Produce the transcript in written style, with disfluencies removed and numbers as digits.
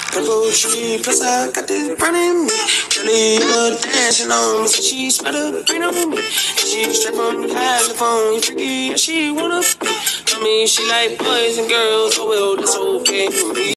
Purple tree, plus I got this burning me. Really love dancing on me, so she smell the green on me. She straight from California, freaky, yeah, she wanna be. I mean, she like boys and girls, oh well, that's okay with me.